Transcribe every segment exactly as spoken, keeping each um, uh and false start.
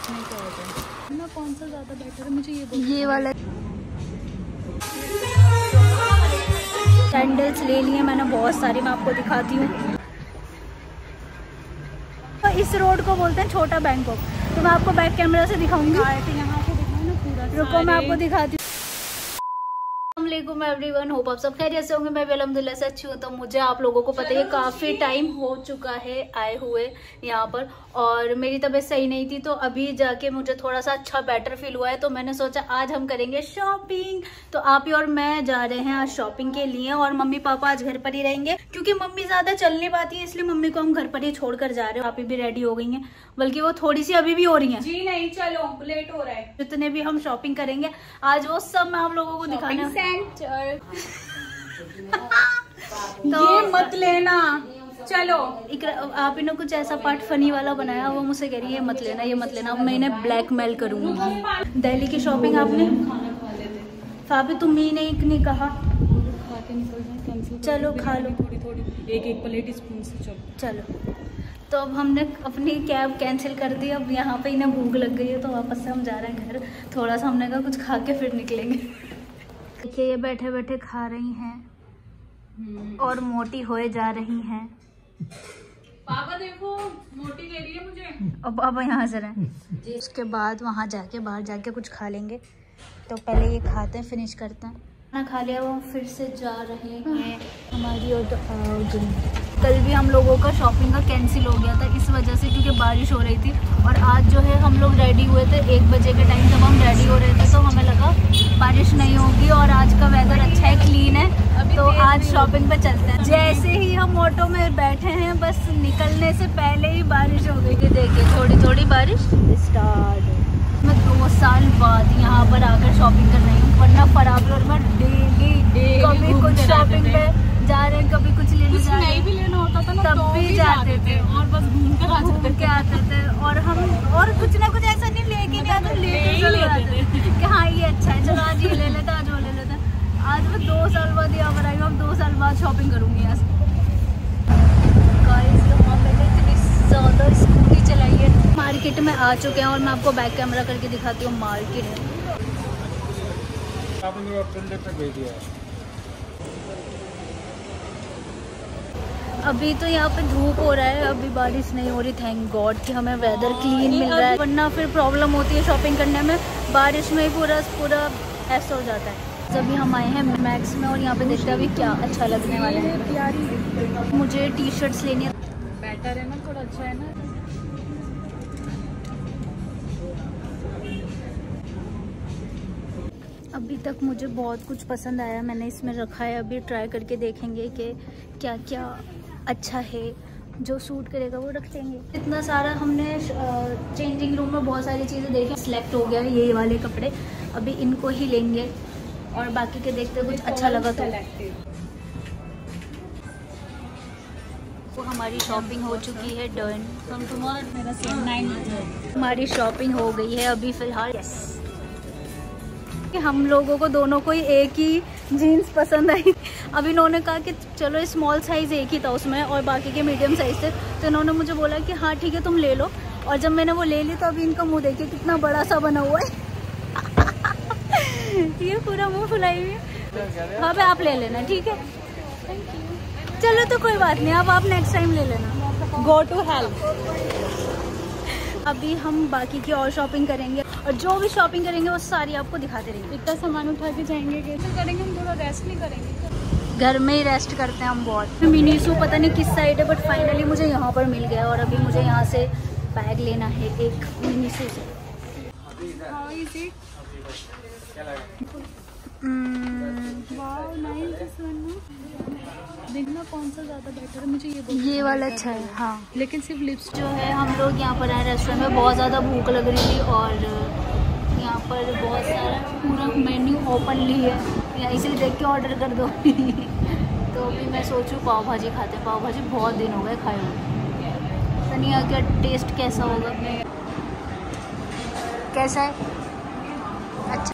ना कौन सा ज्यादा बेटर है मुझे ये ये वाला सैंडल्स ले लिए मैंने बहुत सारी, मैं आपको दिखाती हूँ। तो इस रोड को बोलते हैं छोटा बैंकॉक, तो मैं आपको बैक कैमरा से दिखाऊंगी। यहाँ से दिखाओ ना पूरा, रुको मैं आपको दिखाती हूँ। अस्सलामुअलैकुम एवरीवन, होप आप सब खैरियत से होंगे। मैं भी अल्हम्दुलिल्लाह से अच्छी हूँ। तो मुझे आप लोगों को पता है काफ़ी टाइम हो चुका है आए हुए यहाँ पर, और मेरी तबीयत सही नहीं थी, तो अभी जाके मुझे थोड़ा सा अच्छा बेटर फील हुआ है। तो मैंने सोचा आज हम करेंगे शॉपिंग। तो आप ही और मैं जा रहे हैं आज शॉपिंग के लिए, और मम्मी पापा आज घर पर ही रहेंगे क्योंकि मम्मी ज़्यादा चल नहीं पाती है, इसलिए मम्मी को हम घर पर ही छोड़ कर जा रहे हैं। आप भी रेडी हो गई हैं, बल्कि वो थोड़ी सी अभी भी हो रही हैं। जी नहीं, चलो लेट हो रहा है। जितने भी हम शॉपिंग करेंगे आज वो सब मैं आप लोगों को दिखाने तो ये मत लेना, चलो। आप इन्होंने कुछ ऐसा पार्ट फनी वाला बनाया, वो मुझसे कह रही है मत लेना, ये मत लेना। अब मैं इन्हें ब्लैकमेल करूंगी। दिल्ली की शॉपिंग आपने फाबी तुम ही नहीं, नहीं कहा खा के निकल जाए, कैंसिल। चलो खा लो थोड़ी थोड़ी, एक एक प्लेट स्पून से। चलो चलो। तो अब हमने अपनी कैब कैंसिल कर दी। अब यहाँ पे इन्हें भूख लग गई है, तो वापस से हम जा रहे हैं घर। थोड़ा सा हमने कहा कुछ खा के फिर निकलेंगे। देखिए ये बैठे बैठे खा रही हैं और मोटी होए जा रही हैं। पापा देखो मोटी ले रही है मुझे। अब अब यहाँ से रहें, उसके बाद वहाँ जाके बाहर जाके कुछ खा लेंगे। तो पहले ये खाते हैं, फिनिश करते हैं। खाना खा लिया, वो फिर से जा रहे हैं हमारी और कल भी हम लोगों का शॉपिंग का कैंसिल हो गया था इस वजह से, क्योंकि बारिश हो रही थी। और आज जो है हम लोग रेडी हुए थे एक बजे के टाइम, जब हम रेडी हो रहे थे तो हमें लगा बारिश नहीं होगी, और आज का वेदर अच्छा है, क्लीन है, तो आज शॉपिंग पे चलते हैं। जैसे ही हम ऑटो में बैठे हैं, बस निकलने से पहले ही बारिश हो गई। देखिए थोड़ी थोड़ी बारिश स्टार्ट। मैं दो साल बाद यहाँ पर आकर शॉपिंग कर रही हूँ, वरना फराबलोर में डेली कभी कुछ शॉपिंग पे जा रहे हैं, कभी कुछ लेने जा रहे हैं। नहीं भी लेना होता था ना, तब तो भी जाते थे और बस घूम कर आ जाते के आते थे। और हम और कुछ ना कुछ ऐसा नहीं लेके नहीं आते, लेके चले आते थे कि हाँ ये अच्छा है, चलो आज ये ले लेते, आज वो ले लेते। आज मैं दो साल बाद यहाँ पर आई हूँ, दो साल बाद शॉपिंग करूँगी यहाँ से। गाइस यहाँ मैंने इतनी ज़्यादा स्कूटी चलाई है। मार्केट में आ चुके हैं और मैं आपको बैक कैमरा करके दिखाती हूँ मार्केट। अभी तो यहाँ पे धूप हो रहा है, अभी बारिश नहीं हो रही, थैंक गॉड कि हमें वेदर क्लीन मिल रहा है, वरना फिर प्रॉब्लम होती है शॉपिंग करने में। बारिश में ही पूरा पूरा ऐसा हो जाता है। जब भी हम आए हैं मैक्स में, और यहाँ पे देखते हैं अभी क्या अच्छा लगने वाला है। प्यारी मुझे टी शर्ट्स लेनी है, बेटर है ना, थोड़ा अच्छा है ना। अभी तक मुझे बहुत कुछ पसंद आया, मैंने इसमें रखा है, अभी ट्राई करके देखेंगे कि क्या क्या अच्छा है, जो सूट करेगा वो रख लेंगे। इतना सारा हमने चेंजिंग रूम में बहुत सारी चीज़ें देखी, सिलेक्ट हो गया ये वाले कपड़े, अभी इनको ही लेंगे और बाकी के देखते कुछ अच्छा लगा तो। वो हमारी शॉपिंग हो चुकी है डन। मेरा सेम नाइन हमारी शॉपिंग हो गई है अभी फ़िलहाल। यस, हम लोगों को दोनों को ही एक ही जीन्स पसंद आई। अब इन्होंने कहा कि चलो स्मॉल साइज़ एक ही था उसमें और बाकी के मीडियम साइज़ थे, तो इन्होंने मुझे बोला कि हाँ ठीक है तुम ले लो। और जब मैंने वो ले ली तो अभी इनका मुंह देखिए कितना बड़ा सा बना हुआ है। ये पूरा मुंह फुलाई हुई है। हाँ भाई आप ले लेना, ठीक है थैंक यू। चलो तो कोई बात नहीं, अब आप नेक्स्ट टाइम ले लेना। Go to help. अभी हम बाकी की और शॉपिंग करेंगे, और जो भी शॉपिंग करेंगे वो सारी आपको दिखाते रहेंगे। इतना सामान उठा के जाएंगे, कैसे करेंगे हम? थोड़ा रेस्ट नहीं करेंगे? घर में ही रेस्ट करते हैं हम बहुत। मिनी सू पता नहीं किस साइड है, बट फाइनली मुझे यहाँ पर मिल गया, और अभी मुझे यहाँ से बैग लेना है एक मिनी सू से। How is it? देखना कौन सा ज़्यादा बेटर है, मुझे ये ये वाला अच्छा है। हाँ लेकिन सिर्फ लिप्स जो है, हम लोग यहाँ पर आए रेस्टोरेंट में, बहुत ज़्यादा भूख लग रही थी, और यहाँ पर बहुत सारा पूरा मेन्यू ओपनली है, या इसलिए देख के ऑर्डर कर दो। तो अभी मैं सोचूं पाव भाजी खाते हैं, पाव भाजी बहुत दिन हो गए खाए हुए, पता नहीं क्या टेस्ट कैसा होगा। कैसा है? अच्छा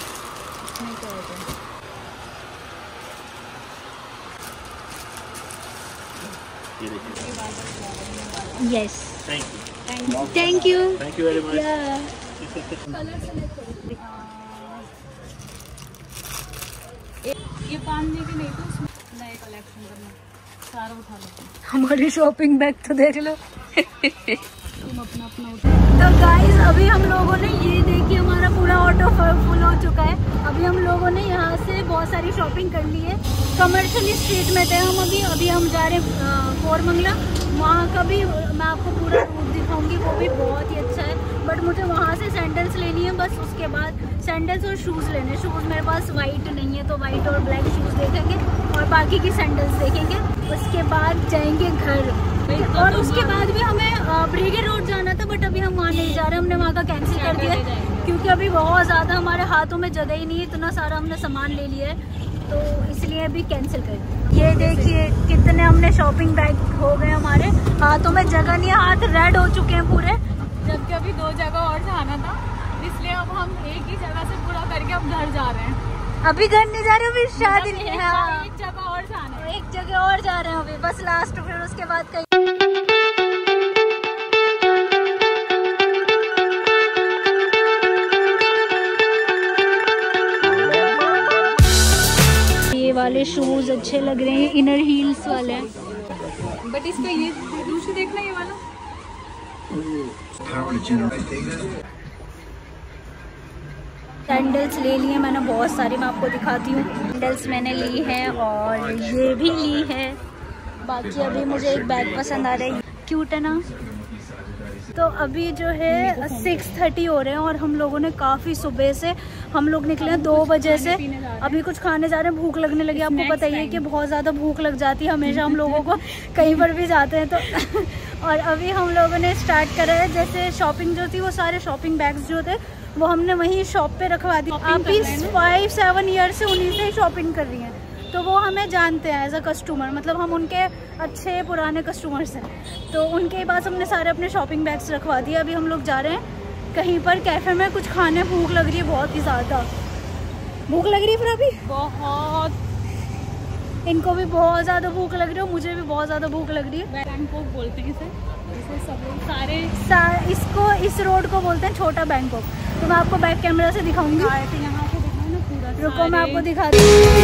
yes Thank you. Thank you Thank you very much. या ये बांधने की नहीं तो उसमें नए कलेक्शन करना सारा उठा लो। हमारी शॉपिंग बैग तो देख लो। तुम अपना अपना उठा। तो गाइस अभी हम लोगों ने ये देखिए हमारा पूरा ऑटो फुल हो चुका है। अभी हम लोगों ने यहाँ से बहुत सारी शॉपिंग कर ली है। कमर्शियल स्ट्रीट में थे हम अभी अभी हम जा रहे हैं कोरमंगला। वहाँ का भी मैं आपको पूरा रूट दिखाऊंगी, वो भी बहुत ही अच्छा है। बट मुझे वहाँ से सैंडल्स लेनी है बस, उसके बाद सैंडल्स और शूज़ लेने। शूज़ मेरे पास वाइट नहीं है तो वाइट और ब्लैक शूज़ देखेंगे और बाकी की सैंडल्स देखेंगे। उसके बाद जाएंगे घर और उसके बाद भी हमें ब्रिगेड रोड जाना था बट अभी हम वहाँ नहीं जा रहे, हमने वहाँ का कैंसिल कर दिया क्योंकि अभी बहुत ज़्यादा हमारे हाथों में जगह ही नहीं है, इतना सारा हमने सामान ले लिया है तो इसलिए अभी कैंसिल कर दिया। ये देखिए कितने हमने शॉपिंग बैग हो गए, हमारे हाथों में जगह नहीं है, हाथ रेड हो चुके हैं पूरे। जबकि अभी दो जगह और जाना था इसलिए अब हम एक ही जगह से पूरा करके अब घर जा रहे हैं। अभी घर नहीं जा रहे, अभी शादी नहीं है। हाँ, एक जगह और जाना है, एक जगह और जा रहे हैं अभी बस लास्ट, फिर उसके बाद कहीं। ये वाले शूज अच्छे लग रहे हैं, इनर हील्स वाले हैं। बट इसका ये दूसरी देखना ये वाला सैंडल्स ले लिए मैंने बहुत सारी, मैं आपको दिखाती हूँ। सैंडल्स मैंने ली है और ये भी ली है। बाकी अभी मुझे एक बैग पसंद आ रहा है, क्यूट है ना। तो अभी जो है सिक्स थर्टी हो रहे हैं और हम लोगों ने काफ़ी सुबह से हम लोग निकले हैं दो बजे से। अभी कुछ खाने जा रहे हैं, भूख लगने लगी। आपको पता ही है कि बहुत ज़्यादा भूख लग जाती है हमेशा हम लोगों को कहीं पर भी जाते हैं तो। और अभी हम लोगों ने स्टार्ट करा है, जैसे शॉपिंग जो थी वो सारे शॉपिंग बैग्स जो थे वो हमने वहीं शॉप पे रखवा दी। आप इस फाइव सेवन ईयर से उन्हीं से ही शॉपिंग कर रही हैं तो वो हमें जानते हैं एज अ कस्टमर, मतलब हम उनके अच्छे पुराने कस्टमर्स हैं तो उनके पास हमने सारे अपने शॉपिंग बैग्स रखवा दिए। अभी हम लोग जा रहे हैं कहीं पर कैफ़े में कुछ खाने, भूख लग रही है बहुत ही ज़्यादा भूख लग रही है। फिर अभी बहुत, इनको भी बहुत ज़्यादा भूख लग रही है, मुझे भी बहुत ज़्यादा भूख लग रही है। बैंकॉक बोलते हैं इसे, इसे सब लोग सारे सा, इसको इस रोड को बोलते हैं छोटा बैंकॉक। तो मैं आपको बैक कैमरा से दिखाऊंगी। यहाँ से दिखाओ ना पूरा, रुको मैं आपको दिखा दूँ।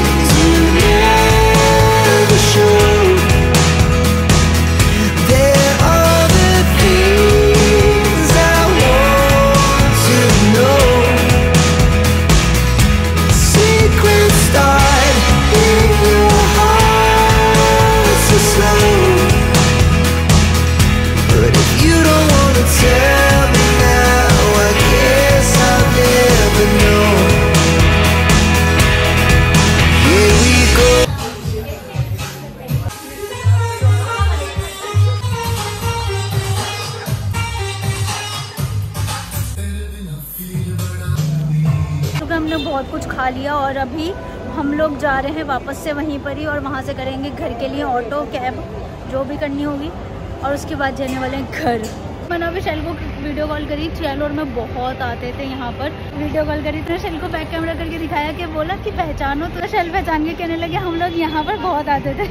हमने बहुत कुछ खा लिया और अभी हम लोग जा रहे हैं वापस से वहीं पर ही और वहाँ से करेंगे घर के लिए ऑटो कैब जो भी करनी होगी और उसके बाद जाने वाले हैं घर। मैंने अभी शैल को वीडियो कॉल करी, शैल और मैं बहुत आते थे यहाँ पर, वीडियो कॉल करी तो शैल को बैक कैमरा करके दिखाया कि बोला कि पहचानो, तो शैल पहचान के कहने लगे हम लोग यहाँ पर बहुत आते थे।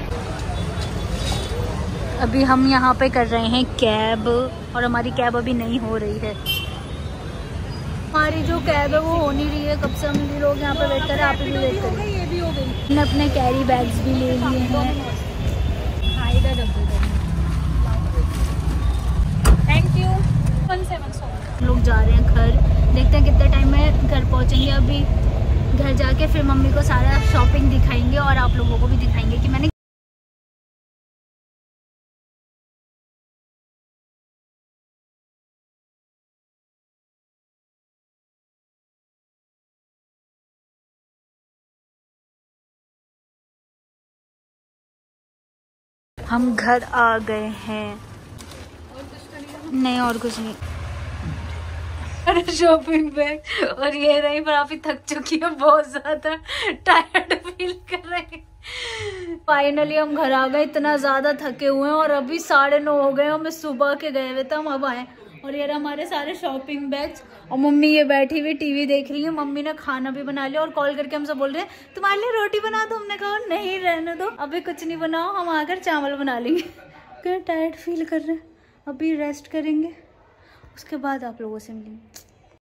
अभी हम यहाँ पे कर रहे हैं कैब और हमारी कैब अभी नहीं हो रही है। हमारी जो कैब है वो हो नहीं रही है, कब से हम भी लोग यहाँ पे वेट कर रहे हैं, आप भी वेट कर रहे हैं। ये भी हो गई, मैंने अपने कैरी बैग्स भी ले लिए हैं। Thank you. वन सेवन सौ लोग जा रहे हैं घर, देखते हैं कितने टाइम में घर पहुँचेंगे। अभी घर जाके फिर मम्मी को सारा शॉपिंग दिखाएंगे और आप लोगों को भी दिखाएंगे कि मैंने हम घर आ गए हैं। नहीं और कुछ नहीं, अरे शॉपिंग बैग और ये रही, पर आप ही थक चुकी है, बहुत ज्यादा टायर्ड फील कर रहे हैं। फाइनली हम घर आ गए, इतना ज्यादा थके हुए हैं और अभी साढ़े नौ हो गए, हमें सुबह के गए हुए थे, हम अब आए। और ये हमारे सारे शॉपिंग बैग्स और मम्मी ये बैठी हुई टीवी देख रही है। मम्मी ने खाना भी बना लिया और कॉल करके हमसे बोल रहे हैं तुम्हारे लिए रोटी बना दो। हमने कहा नहीं रहने दो, अभी कुछ नहीं बनाओ, हम आकर चावल बना लेंगे। क्या टायर्ड फील कर रहे हैं, अभी रेस्ट करेंगे, उसके बाद आप लोगों से मिलेंगे।